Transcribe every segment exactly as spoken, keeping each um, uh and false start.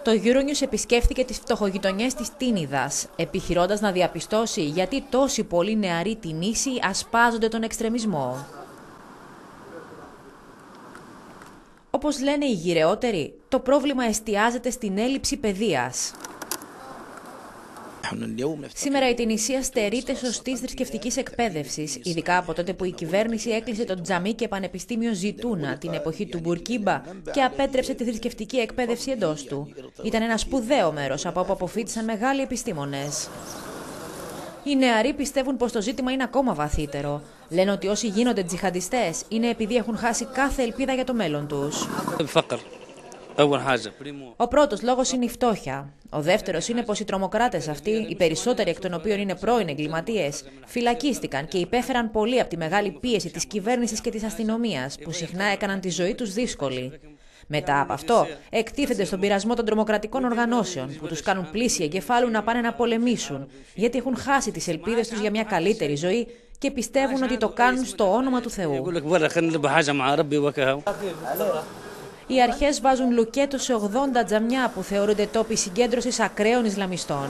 Το Euronews επισκέφθηκε τις φτωχογειτονιές της Τίνιδας, επιχειρώντας να διαπιστώσει γιατί τόσοι πολλοί νεαροί Τινήσοι ασπάζονται τον εξτρεμισμό. Όπως λένε οι γυρεότεροι, το πρόβλημα εστιάζεται στην έλλειψη παιδείας. Σήμερα η Τινησία στερείται σωστής θρησκευτικής εκπαίδευσης, ειδικά από τότε που η κυβέρνηση έκλεισε το τζαμί και πανεπιστήμιο Ζιτούνα την εποχή του Μπουρκίμπα και απέτρεψε τη θρησκευτική εκπαίδευση εντός του. Ήταν ένα σπουδαίο μέρος από όπου αποφοίτησαν μεγάλοι επιστήμονες. Οι νεαροί πιστεύουν πως το ζήτημα είναι ακόμα βαθύτερο. Λένε ότι όσοι γίνονται τζιχαντιστές είναι επειδή έχουν χάσει κάθε ελπίδα για το μέλλον τους. Ο πρώτος λόγος είναι η φτώχεια. Ο δεύτερος είναι πως οι τρομοκράτες αυτοί, οι περισσότεροι εκ των οποίων είναι πρώην εγκληματίες, φυλακίστηκαν και υπέφεραν πολύ από τη μεγάλη πίεση της κυβέρνησης και της αστυνομίας, που συχνά έκαναν τη ζωή τους δύσκολη. Μετά από αυτό, εκτίθενται στον πειρασμό των τρομοκρατικών οργανώσεων, που τους κάνουν πλήση εγκεφάλου να πάνε να πολεμήσουν, γιατί έχουν χάσει τις ελπίδες τους για μια καλύτερη ζωή και πιστεύουν ότι το κάνουν στο όνομα του Θεού. Οι αρχές βάζουν λουκέτο σε ογδόντα τζαμιά που θεωρούνται τόποι συγκέντρωσης ακραίων Ισλαμιστών.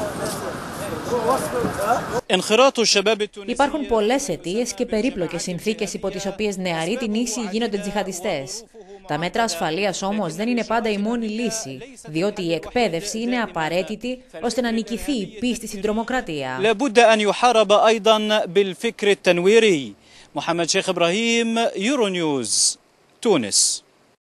Υπάρχουν πολλές αιτίες και περίπλοκες συνθήκες υπό τις οποίες νεαροί Τινήσοι γίνονται τζιχαντιστές. Τα μέτρα ασφαλείας όμως δεν είναι πάντα η μόνη λύση, διότι η εκπαίδευση είναι απαραίτητη ώστε να νικηθεί η πίστη στην τρομοκρατία. Mohamed Sheikh Ibrahim, Euronews, Tunis.